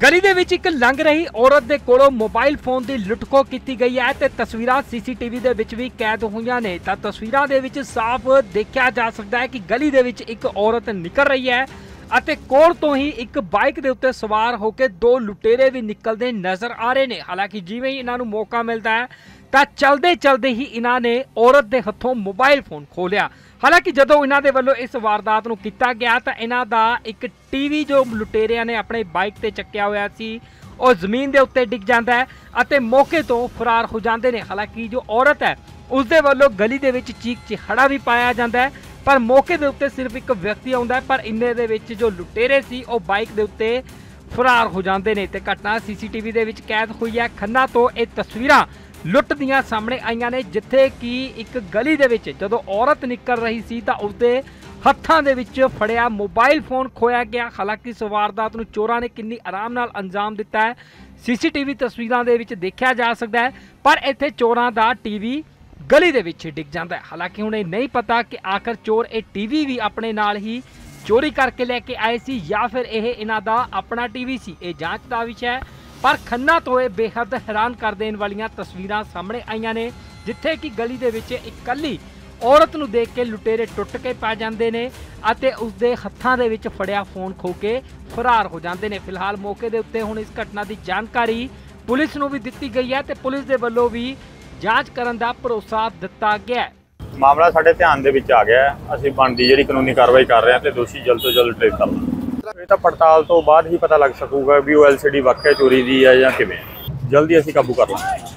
गली दे विच एक लंघ रही औरत दे कोलों मोबाइल फोन की लुटखो की गई है ते तस्वीरां सीसीटीवी दे विच भी कैद हुई ने। तां तस्वीरां दे विच साफ देखा जा सकता है कि गली दे विच एक औरत निकल रही है अते कोल तो ही एक बाइक दे उत्ते सवार होकर दो लुटेरे भी निकलते नजर आ रहे ने। हालांकि जिवें ही इन्हां नूं मौका मिलता है तां चलदे चलदे ही इन्हां ने औरत दे हत्थों मोबाइल फोन खो लिया। हालांकि जदों इन्हां दे वल्लों इस वारदात नूं कीता गया तां इन्हां दा एक टीवी जो लुटेरियां ने अपने बाइक ते चक्या होया सी और जमीन दे उत्ते डिग जांदा है अते मौके तो फरार हो जाते हैं। हालांकि जो औरत है उसदे वल्लों गली दे विच चीख चिहाड़ा भी पाया जाता है पर मौके दे उत्ते सिर्फ एक व्यक्ति आउंदा है पर इन्ने दे विच जो लुटेरे सी वो बाइक दे उत्ते फरार हो जाते हैं। ते घटना सीसीटीवी दे विच कैद हुई है। खन्ना तो ये तस्वीरां लुट दियां सामने आईयां ने जिथे कि एक गली दे विच जदों औरत निकल रही सी तां उसदे हत्थां दे विच फड़िया मोबाइल फोन खोया गया। हालांकि इस वारदात नूं चोरां ने किन्नी आराम नाल अंजाम दिता है सीसीटीवी तस्वीरां दे विच देखा जा सकता है पर इत्थे चोरां दा टीवी गली दे विच डिग जांदा है। हालांकि हुण नहीं पता कि आखिर चोर ये टीवी भी अपने नाल ही चोरी करके लैके आए सी या फिर यह इन्हां दा अपना टीवी सी। ये जांच दा विषय है पर खन्ना तो ये बेहद हैरान कर देने वालियां तस्वीरां सामने आईयां ने जिथे कि गली दे विच इकल्ली औरत नूं देख के लुटेरे टुट के पै जांदे ने अते उसदे हत्थां दे विच फड़िया फोन खो के फरार हो जांदे ने। फिलहाल मौके दे उत्ते हुण इस घटना की जानकारी पुलिस नूं भी दित्ती गई है ते पुलिस दे वल्लों भी जांच करन दा भरोसा दिता गया है। मामला साडे ध्यान दे विच आ गया है। असीं बनदी जिहड़ी कानूनी कार्रवाई कर रहे हैं ते दोषी जल्द तो जल्द ट्रेस करना। ਇਹ ਤਾਂ ਪੜਤਾਲ ਤੋਂ ਬਾਅਦ ਹੀ ਪਤਾ ਲੱਗ ਸਕੂਗਾ ਵੀ ਉਹ ਐਲਸੀਡੀ ਵਾਕਿਆ ਚੋਰੀ ਦੀ ਹੈ ਜਾਂ ਕਿਵੇਂ। ਜਲਦੀ ਅਸੀਂ ਕਾਬੂ ਕਰ ਲਾਂਗੇ।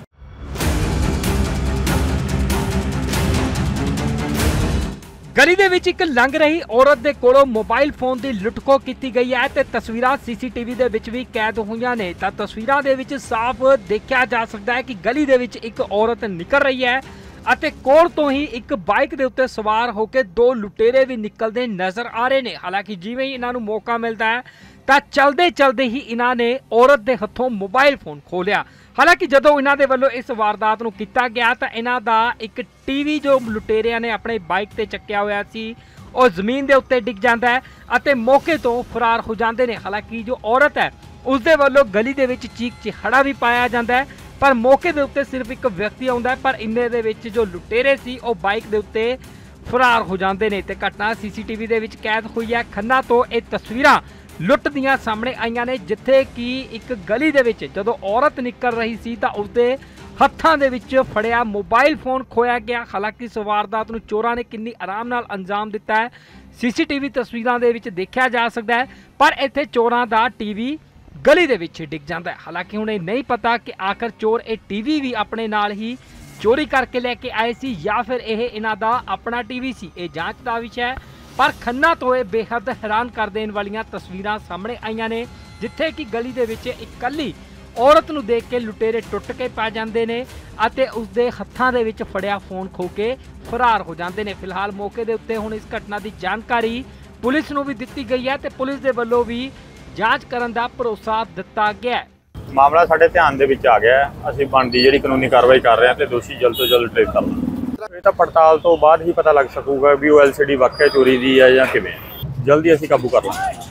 गली दे विच एक लंघ रही औरत दे कोलों मोबाइल फोन की लुटखो की गई है ते तस्वीरां सीसीटीवी दे विच भी कैद हुई ने। तां तस्वीरां दे विच साफ देखा जा सकता है कि गली दे विच एक औरत निकल रही है अते कोल तो ही एक बाइक दे उत्ते सवार होकर दो लुटेरे भी निकलते नजर आ रहे ने। हालांकि जिवें ही इन्हां नूं मौका मिलता है तां चलदे चलदे ही इन्हां ने औरत दे हत्थों मोबाइल फोन खो लिया। हालांकि जदों इन्हां दे वल्लों इस वारदात नूं कीता गया तां इन्हां दा एक टीवी जो लुटेरियां ने अपने बाइक ते चक्या होया सी और जमीन दे उत्ते डिग जांदा है अते मौके तो फरार हो जाते हैं। हालांकि जो औरत है उसदे वल्लों गली दे विच चीख चिहाड़ा भी पाया जाता है पर मौके दे उत्ते सिर्फ एक व्यक्ति आउंदा है पर इन्ने दे विच जो लुटेरे सी वो बाइक दे उत्ते फरार हो जाते हैं। ते घटना सीसीटीवी दे विच कैद हुई है। खन्ना तो ये तस्वीरां लुट दियां सामने आईयां ने जिथे कि एक गली दे विच जदों औरत निकल रही सी तां उसदे हत्थां दे विच फड़िया मोबाइल फोन खोया गया। हालांकि इस वारदात नूं चोरां ने किन्नी आराम नाल अंजाम दिता है सीसीटीवी तस्वीरां दे विच देखा जा सकता है पर इत्थे चोरां दा टीवी गली दे विच डिग जांदा है। हालांकि हुण नहीं पता कि आखिर चोर ये टीवी भी अपने नाल ही चोरी करके लैके आए सी या फिर यह इन्हां दा अपना टीवी सी। ये जांच दा विषय है पर खन्ना तो ये बेहद हैरान कर देने वालियां तस्वीरां सामने आईयां ने जिथे कि गली दे विच इकल्ली औरत नूं देख के लुटेरे टुट के पै जांदे ने अते उसदे हत्थां दे विच फड़िया फोन खो के फरार हो जाते हैं। फिलहाल मौके दे उत्ते हुण इस घटना की जानकारी पुलिस नूं भी दित्ती गई है ते पुलिस दे वल्लों भी जांच करन दा भरोसा दिता गया है। ਮਾਮਲਾ ਸਾਡੇ ਧਿਆਨ ਦੇ ਵਿੱਚ ਆ ਗਿਆ ਹੈ। ਅਸੀਂ ਬਣਦੀ ਜਿਹੜੀ ਕਾਨੂੰਨੀ ਕਾਰਵਾਈ ਕਰ ਰਹੇ ਹਾਂ ਤੇ ਦੋਸ਼ੀ ਜਲਦ ਤੋਂ ਜਲਦ ਟ੍ਰੇਸ ਕਰਨਾ। ਇਹ ਤਾਂ ਪੜਤਾਲ ਤੋਂ ਬਾਅਦ ਹੀ ਪਤਾ ਲੱਗ ਸਕੂਗਾ ਵੀ ਉਹ ਐਲਸੀਡੀ ਵਾਕਿਆ ਚੋਰੀ ਦੀ ਹੈ ਜਾਂ ਕਿਵੇਂ। ਜਲਦੀ ਅਸੀਂ ਕਾਬੂ ਕਰ ਲਾਂਗੇ।